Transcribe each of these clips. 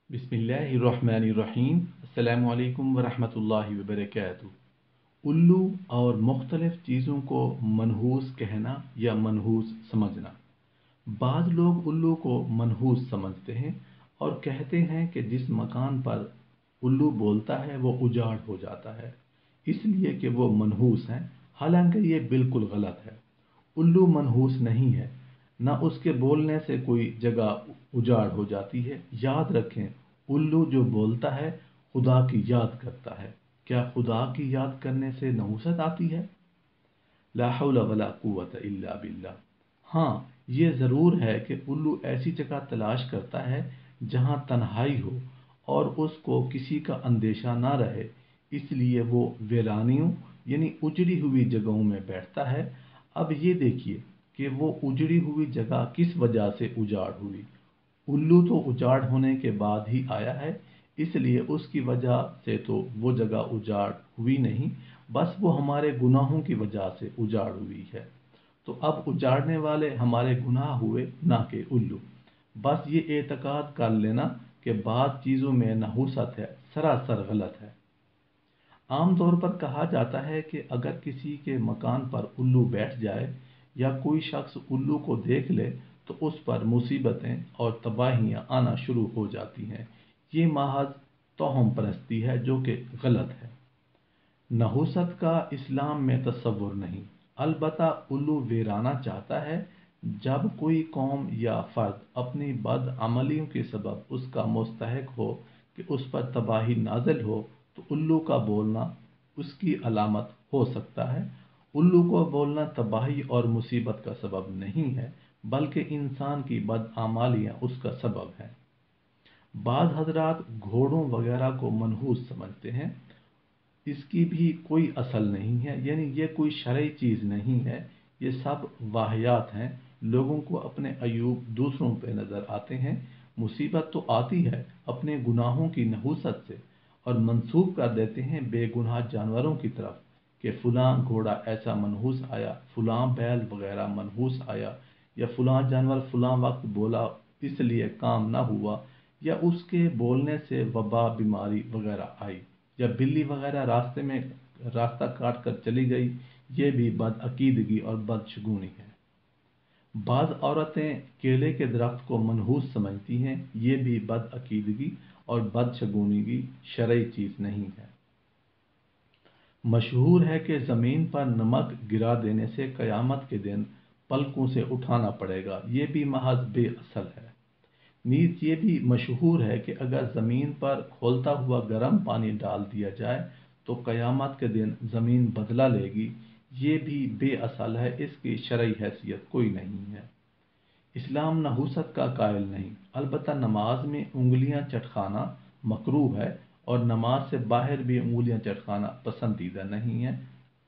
बिस्मिल्लाहिर्रहमानिर्रहीम। अस्सलामु अलैकुम वरहमतुल्लाहि वबरकातुहू। उल्लू और मुख्तलिफ चीज़ों को मनहूस कहना या मनहूस समझना। बाज़ लोग उल्लू को मनहूस समझते हैं और कहते हैं कि जिस मकान पर उल्लू बोलता है वो उजाड़ हो जाता है, इसलिए कि वो मनहूस हैं। हालांकि ये बिल्कुल गलत है। उल्लू मनहूस नहीं है, न उसके बोलने से कोई जगह उजाड़ हो जाती है। याद रखें, उल्लू जो बोलता है खुदा की याद करता है। क्या खुदा की याद करने से नहुसत आती है? ला हौला वला कुव्वता इल्ला बिल्लाह। हाँ, ये ज़रूर है कि उल्लू ऐसी जगह तलाश करता है जहाँ तन्हाई हो और उसको किसी का अंदेशा ना रहे, इसलिए वो वीरानियों यानी उजड़ी हुई जगहों में बैठता है। अब ये देखिए कि वो उजड़ी हुई जगह किस वजह से उजाड़ हुई। उल्लू तो उजाड़ होने के बाद ही आया है, इसलिए उसकी वजह से तो वो जगह उजाड़ हुई नहीं, बस वो हमारे गुनाहों की वजह से उजाड़ हुई है। तो अब उजाड़ने वाले हमारे गुनाह हुए, ना कि उल्लू। बस ये एतकाद कर लेना कि बाद चीज़ों में नहुसत है, सरासर गलत है। आम तौर पर कहा जाता है कि अगर किसी के मकान पर उल्लू बैठ जाए या कोई शख्स उल्लू को देख ले तो उस पर मुसीबतें और तबाहियां आना शुरू हो जाती हैं। ये महज तोहम परस्ती है जो कि गलत है। नहुसत का इस्लाम में तसव्वुर नहीं, अलबत्ता उल्लू वीराना चाहता है। जब कोई कौम या फर्द अपनी बद अमलियों के सबब उसका मुस्तहक हो कि उस पर तबाही नाजिल हो, तो उल्लू का बोलना उसकी अलामत हो सकता है। उल्लू को बोलना तबाही और मुसीबत का सबब नहीं है, बल्कि इंसान की बदआमालियाँ उसका सबब है। बाज़ हजरात घोड़ों वगैरह को मनहूस समझते हैं। इसकी भी कोई असल नहीं है, यानी ये कोई शरई चीज़ नहीं है। ये सब वाहियात हैं। लोगों को अपने अयूब दूसरों पे नज़र आते हैं। मुसीबत तो आती है अपने गुनाहों की नहुसत से, और मंसूब कर देते हैं बेगुनाह जानवरों की तरफ कि फ़लाँ घोड़ा ऐसा मनहूस आया, फ़लाँ बैल वगैरह मनहूस आया, या फ़लाँ जानवर फ़लाँ वक्त बोला इसलिए काम ना हुआ, या उसके बोलने से वबा बीमारी वगैरह आई, या बिल्ली वगैरह रास्ते में रास्ता काट कर चली गई। ये भी बदअकीदगी और बदशगुनी है। बाज़ औरतें केले के दरख्त को मनहूस समझती हैं। ये भी बदअकीदगी और बदशगुनी की शरई चीज़ नहीं है। मशहूर है कि ज़मीन पर नमक गिरा देने से क़यामत के दिन पलकों से उठाना पड़ेगा। ये भी महज बेअसल है। नीज ये भी मशहूर है कि अगर ज़मीन पर खौलता हुआ गर्म पानी डाल दिया जाए तो क़यामत के दिन ज़मीन बदला लेगी। ये भी बेअसल है, इसकी शरई हैसियत कोई नहीं है। इस्लाम नहुसत का कायल नहीं, अलबत्ता नमाज में उंगलियां चटखाना मकरूह है और नमाज से बाहर भी उंगलियां चटखाना पसंदीदा नहीं है।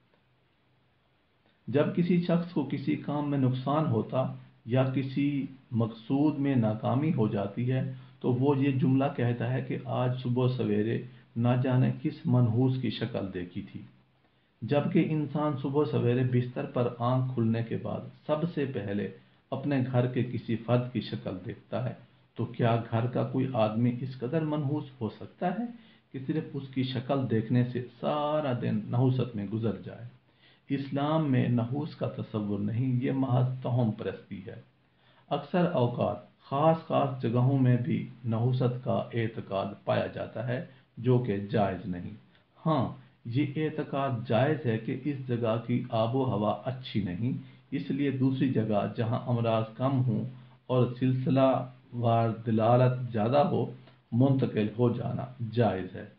जब किसी शख्स को किसी काम में नुकसान होता या किसी मकसूद में नाकामी हो जाती है तो वो ये जुमला कहता है कि आज सुबह सवेरे ना जाने किस मनहूस की शक्ल देखी थी। जबकि इंसान सुबह सवेरे बिस्तर पर आंख खुलने के बाद सबसे पहले अपने घर के किसी फर्द की शक्ल देखता है, तो क्या घर का कोई आदमी इस कदर मनहूस हो सकता है कि सिर्फ उसकी शक्ल देखने से सारा दिन नहुसत में गुजर जाए? इस्लाम में नहूस का तसव्वुर नहीं, ये महज तोहम परस्ती है। अक्सर औकात ख़ास ख़ास जगहों में भी नहुसत का एतकाद पाया जाता है जो कि जायज़ नहीं। हाँ, ये एतकाद जायज़ है कि इस जगह की आबो हवा अच्छी नहीं, इसलिए दूसरी जगह जहाँ अमराज कम हों और सिलसिला वार दिलालत ज़्यादा हो मुंतकिल हो जाना जायज़ है।